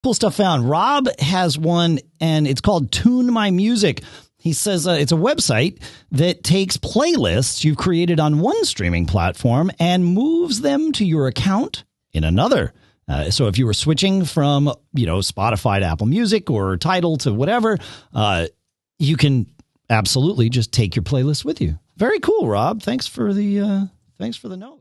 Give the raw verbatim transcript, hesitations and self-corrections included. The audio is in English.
Cool stuff found. Rob has one, and it's called Tune My Music. He says uh, it's a website that takes playlists you've created on one streaming platform and moves them to your account in another. Uh, so if you were switching from, you know, Spotify to Apple Music or Tidal to whatever, uh, you can absolutely just take your playlist with you. Very cool, Rob. Thanks for the uh, thanks for the note.